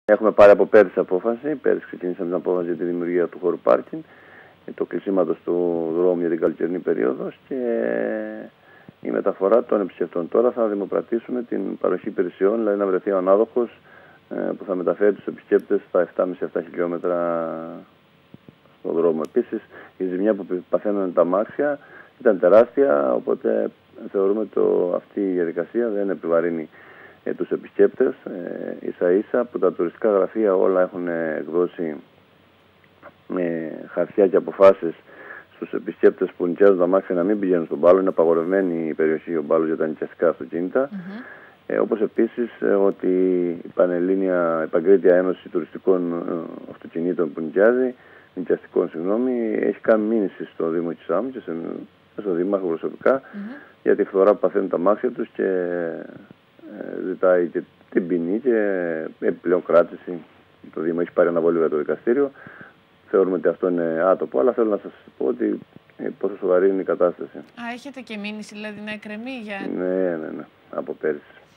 Έχουμε πάρει από πέρυσι απόφαση. Πέρυσι ξεκινήσαμε την απόφαση για τη δημιουργία του χώρου πάρκινγκ, το κλεισίματος του δρόμου για την καλοκαιρινή περίοδο και η μεταφορά των επισκεπτών. Τώρα θα δημοπρατήσουμε την παροχή υπηρεσιών, δηλαδή να βρεθεί ο ανάδοχος που θα μεταφέρει τους επισκέπτες στα 7,5-7 χιλιόμετρα στον δρόμο. Επίσης, η ζημιά που παθαίνουν τα αμάξια ήταν τεράστια, οπότε θεωρούμε ότι αυτή η διαδικασία δεν επιβαρύνει τους επισκέπτες. Ίσα-ίσα που τα τουριστικά γραφεία όλα έχουν εκδώσει χαρτιά και αποφάσεις στους επισκέπτες που νοικιάζουν τα αμάξια να μην πηγαίνουν στον Πάλο. Είναι απαγορευμένη η περιοχή ο Πάλος για τα νοικιαστικά αυτοκίνητα. Όπως επίσης ότι η Πανελλήνια Παγκρίτια Ένωση Τουριστικών Αυτοκινήτων που νοικιαστικών, έχει κάνει μήνυση στο Δήμο Κισάμου και στο Δήμαρχο προσωπικά για τη φθορά που παθαίνουν τα αμάξια τους και ζητάει και την ποινή και επιπλέον κράτηση. Το Δήμο έχει πάρει αναβολή για το δικαστήριο. Θεωρούμε ότι αυτό είναι άτοπο, αλλά θέλω να σας πω ότι πόσο σοβαρή είναι η κατάσταση. Έχετε και μήνυση δηλαδή να εκκρεμεί για... Ναι, από πέρυσι.